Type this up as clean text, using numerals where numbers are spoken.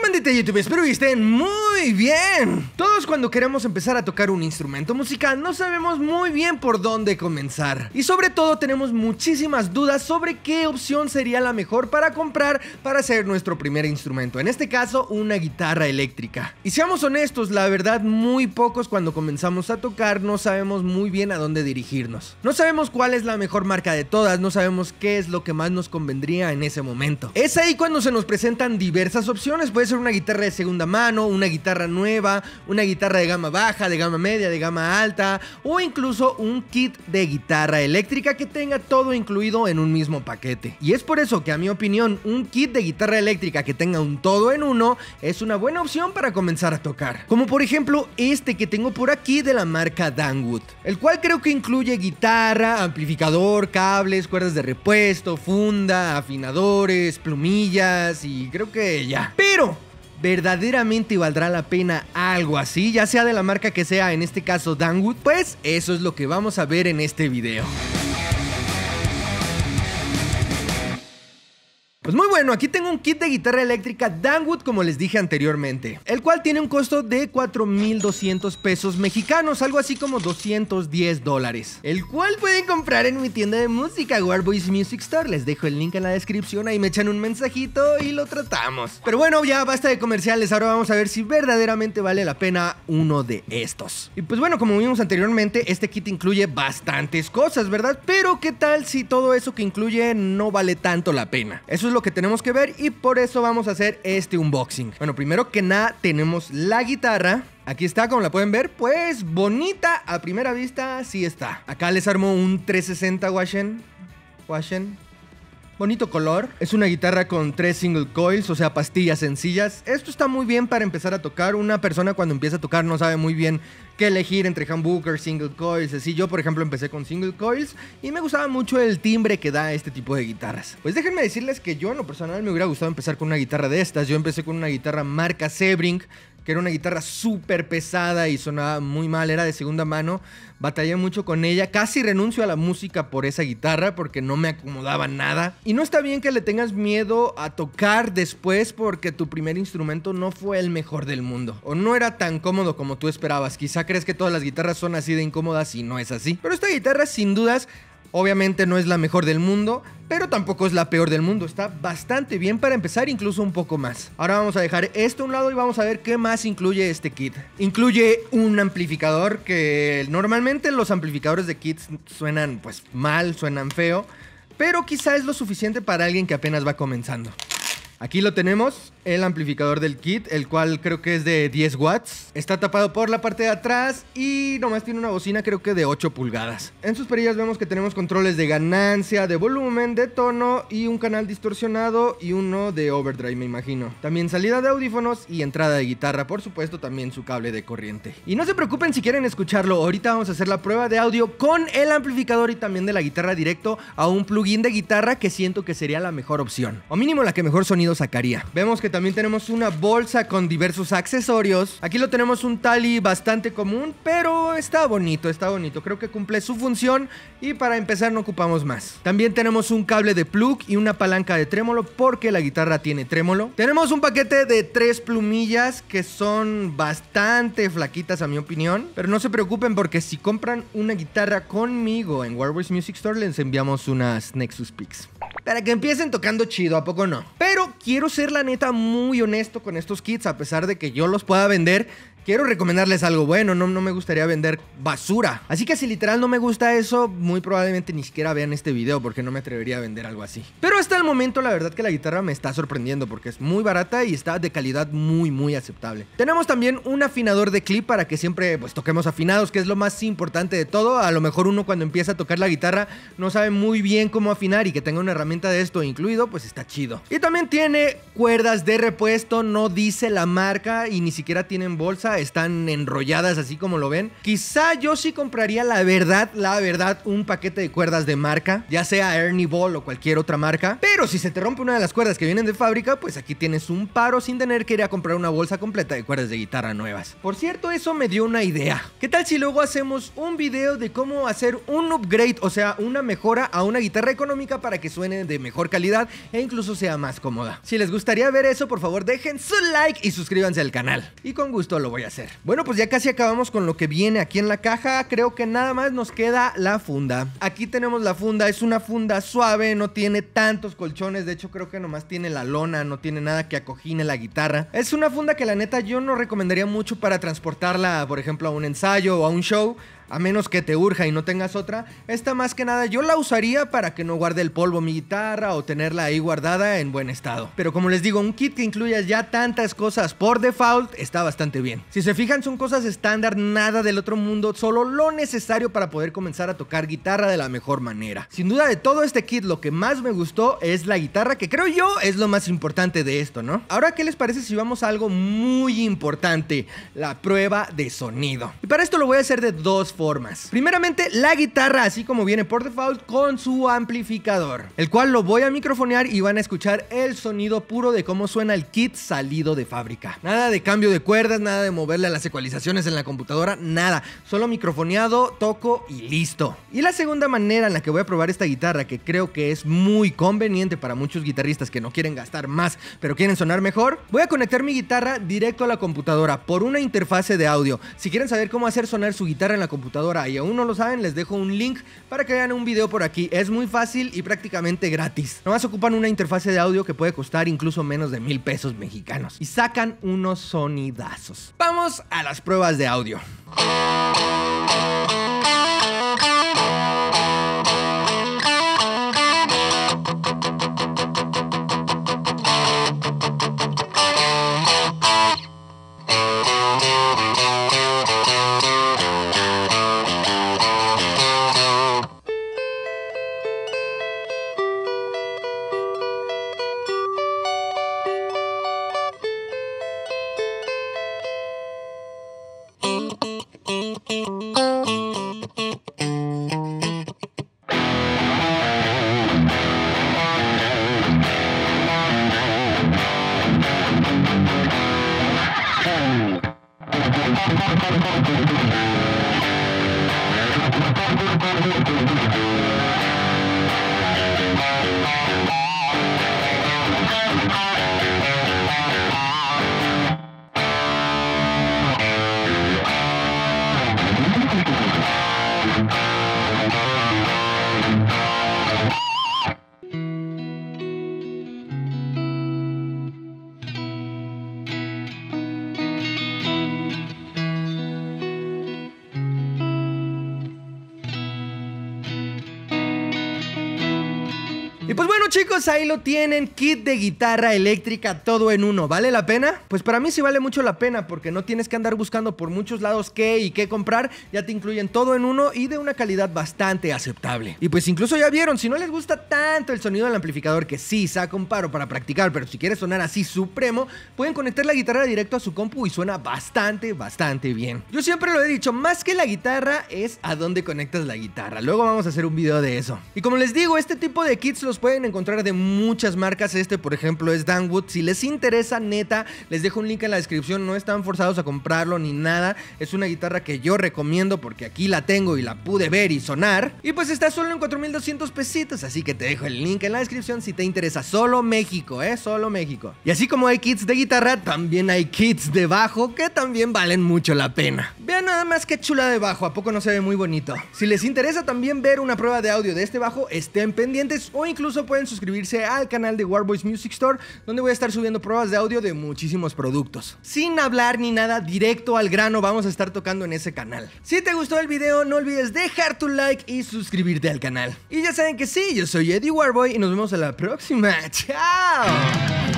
bandita de YouTube? Espero que estén muy bien. Todos cuando queremos empezar a tocar un instrumento musical no sabemos muy bien por dónde comenzar. Y sobre todo tenemos muchísimas dudas sobre qué opción sería la mejor para comprar para hacer nuestro primer instrumento. En este caso, una guitarra eléctrica. Y seamos honestos, la verdad muy pocos cuando comenzamos a tocar no sabemos muy bien a dónde dirigirnos. No sabemos cuál es la mejor marca de todas, no sabemos qué es lo que más nos convendría en ese momento. Es ahí cuando se nos presentan diversas opciones. Puede ser una guitarra de segunda mano, una guitarra nueva, una guitarra de gama baja, de gama media, de gama alta, o incluso un kit de guitarra eléctrica que tenga todo incluido en un mismo paquete. Y es por eso que, a mi opinión, un kit de guitarra eléctrica que tenga un todo en uno es una buena opción para comenzar a tocar. Como por ejemplo este que tengo por aquí de la marca Dangwood, el cual creo que incluye guitarra, amplificador, cables, cuerdas de repuesto, funda, afinadores, plumillas y creo que ya. Pero ¿verdaderamente valdrá la pena algo así? Ya sea de la marca que sea, en este caso Dangwood. Pues eso es lo que vamos a ver en este video. Pues muy bueno, aquí tengo un kit de guitarra eléctrica Dangwood, como les dije anteriormente, el cual tiene un costo de 4,200 pesos mexicanos, algo así como $210, el cual pueden comprar en mi tienda de música, Warboys Music Store. Les dejo el link en la descripción, ahí me echan un mensajito y lo tratamos. Pero bueno, ya basta de comerciales, ahora vamos a ver si verdaderamente vale la pena uno de estos. Y pues bueno, como vimos anteriormente, este kit incluye bastantes cosas, ¿verdad? Pero ¿qué tal si todo eso que incluye no vale tanto la pena? Eso es lo que tenemos que ver y por eso vamos a hacer este unboxing. Bueno, primero que nada tenemos la guitarra. Aquí está, como la pueden ver, pues bonita a primera vista, sí está. Acá les armo un 360 Washen. Bonito color. Es una guitarra con 3 single coils, o sea, pastillas sencillas. Esto está muy bien para empezar a tocar. Una persona cuando empieza a tocar no sabe muy bien qué elegir entre humbucker, single coils, así. Yo, por ejemplo, empecé con single coils y me gustaba mucho el timbre que da este tipo de guitarras. Pues déjenme decirles que yo, en lo personal, me hubiera gustado empezar con una guitarra de estas. Yo empecé con una guitarra marca Sebring, que era una guitarra súper pesada y sonaba muy mal, era de segunda mano. Batallé mucho con ella, casi renuncio a la música por esa guitarra porque no me acomodaba nada. Y no está bien que le tengas miedo a tocar después porque tu primer instrumento no fue el mejor del mundo, o no era tan cómodo como tú esperabas. Quizá crees que todas las guitarras son así de incómodas y no es así. Pero esta guitarra, sin dudas, obviamente no es la mejor del mundo, pero tampoco es la peor del mundo. Está bastante bien para empezar, incluso un poco más. Ahora vamos a dejar esto a un lado y vamos a ver qué más incluye este kit. Incluye un amplificador, que normalmente los amplificadores de kits suenan pues mal, suenan feo, pero quizá es lo suficiente para alguien que apenas va comenzando. Aquí lo tenemos, el amplificador del kit, el cual creo que es de 10 watts. Está tapado por la parte de atrás y nomás tiene una bocina, creo que de 8 pulgadas. En sus perillas vemos que tenemos controles de ganancia, de volumen, de tono y un canal distorsionado y uno de overdrive, me imagino. También salida de audífonos y entrada de guitarra, por supuesto también su cable de corriente. Y no se preocupen si quieren escucharlo, ahorita vamos a hacer la prueba de audio con el amplificador y también de la guitarra directo a un plugin de guitarra que siento que sería la mejor opción, o mínimo la que mejor sonido sacaría. Vemos que también tenemos una bolsa con diversos accesorios. Aquí lo tenemos un tally bastante común, pero está bonito, creo que cumple su función y para empezar no ocupamos más. También tenemos un cable de plug y una palanca de trémolo porque la guitarra tiene trémolo. Tenemos un paquete de 3 plumillas que son bastante flaquitas a mi opinión, pero no se preocupen porque si compran una guitarra conmigo en Warboys Music Store les enviamos unas Nexus Picks para que empiecen tocando chido, ¿a poco no? Pero quiero ser la neta muy honesto con estos kits, a pesar de que yo los pueda vender. Quiero recomendarles algo bueno, no me gustaría vender basura. Así que si literal no me gusta eso, muy probablemente ni siquiera vean este video porque no me atrevería a vender algo así. Pero hasta el momento la verdad que la guitarra me está sorprendiendo porque es muy barata y está de calidad muy aceptable. Tenemos también un afinador de clip para que siempre pues toquemos afinados, que es lo más importante de todo. A lo mejor uno cuando empieza a tocar la guitarra no sabe muy bien cómo afinar y que tenga una herramienta de esto incluido, pues está chido. Y también tiene cuerdas de repuesto, no dice la marca y ni siquiera tienen bolsa. Están enrolladas así como lo ven. Quizá yo sí compraría la verdad, un paquete de cuerdas de marca, ya sea Ernie Ball o cualquier otra marca. Pero si se te rompe una de las cuerdas que vienen de fábrica, pues aquí tienes un paro sin tener que ir a comprar una bolsa completa de cuerdas de guitarra nuevas. Por cierto, eso me dio una idea. ¿Qué tal si luego hacemos un video de cómo hacer un upgrade, o sea, una mejora a una guitarra económica para que suene suene de mejor calidad e incluso sea más cómoda. Si les gustaría ver eso, por favor dejen su like y suscríbanse al canal. Y con gusto lo voy a hacer. Bueno, pues ya casi acabamos con lo que viene aquí en la caja. Creo que nada más nos queda la funda. Aquí tenemos la funda, es una funda suave, no tiene tantos colchones. De hecho, creo que nomás tiene la lona, no tiene nada que acojine la guitarra. Es una funda que la neta yo no recomendaría mucho para transportarla, por ejemplo, a un ensayo o a un show. A menos que te urja y no tengas otra. Esta más que nada yo la usaría para que no guarde el polvo mi guitarra o tenerla ahí guardada en buen estado. Pero como les digo, un kit que incluya ya tantas cosas por default está bastante bien. Si se fijan, son cosas estándar, nada del otro mundo, solo lo necesario para poder comenzar a tocar guitarra de la mejor manera. Sin duda, de todo este kit lo que más me gustó es la guitarra, que creo yo es lo más importante de esto, ¿no? Ahora, ¿qué les parece si vamos a algo muy importante? La prueba de sonido. Y para esto lo voy a hacer de dos formas. Primeramente, la guitarra así como viene por default con su amplificador, el cual lo voy a microfonear y van a escuchar el sonido puro de cómo suena el kit salido de fábrica. Nada de cambio de cuerdas, nada de moverle a las ecualizaciones en la computadora, nada. Solo microfoneado, toco y listo. Y la segunda manera en la que voy a probar esta guitarra, que creo que es muy conveniente para muchos guitarristas que no quieren gastar más pero quieren sonar mejor, voy a conectar mi guitarra directo a la computadora por una interfase de audio. Si quieren saber cómo hacer sonar su guitarra en la computadora y aún no lo saben, les dejo un link para que vean un video por aquí. Es muy fácil y prácticamente gratis. Nomás ocupan una interfase de audio que puede costar incluso menos de 1000 pesos mexicanos y sacan unos sonidazos. Vamos a las pruebas de audio. Y pues bueno, chicos, ahí lo tienen, kit de guitarra eléctrica todo en uno. ¿Vale la pena? Pues para mí sí vale mucho la pena, porque no tienes que andar buscando por muchos lados qué y qué comprar. Ya te incluyen todo en uno y de una calidad bastante aceptable. Y pues incluso ya vieron, si no les gusta tanto el sonido del amplificador, que sí saca un paro para practicar, pero si quieres sonar así supremo, pueden conectar la guitarra directo a su compu y suena bastante bien. Yo siempre lo he dicho, más que la guitarra es a dónde conectas la guitarra. Luego vamos a hacer un video de eso. Y como les digo, este tipo de kits los pueden encontrar de muchas marcas. Este, por ejemplo, es Danwood. Si les interesa, neta, les dejo un link en la descripción. No están forzados a comprarlo ni nada. Es una guitarra que yo recomiendo porque aquí la tengo y la pude ver y sonar. Y pues está solo en 4200 pesitos. Así que te dejo el link en la descripción si te interesa. Solo México, solo México. Y así como hay kits de guitarra, también hay kits de bajo que también valen mucho la pena. Vean nada más qué chula de bajo. ¿A poco no se ve muy bonito? Si les interesa también ver una prueba de audio de este bajo, estén pendientes o incluso pueden suscribirse al canal de Warboys Music Store, donde voy a estar subiendo pruebas de audio de muchísimos productos. Sin hablar ni nada, directo al grano, vamos a estar tocando en ese canal. Si te gustó el video, no olvides dejar tu like y suscribirte al canal. Y ya saben que sí, yo soy Eddie Warboy y nos vemos a la próxima. ¡Chao!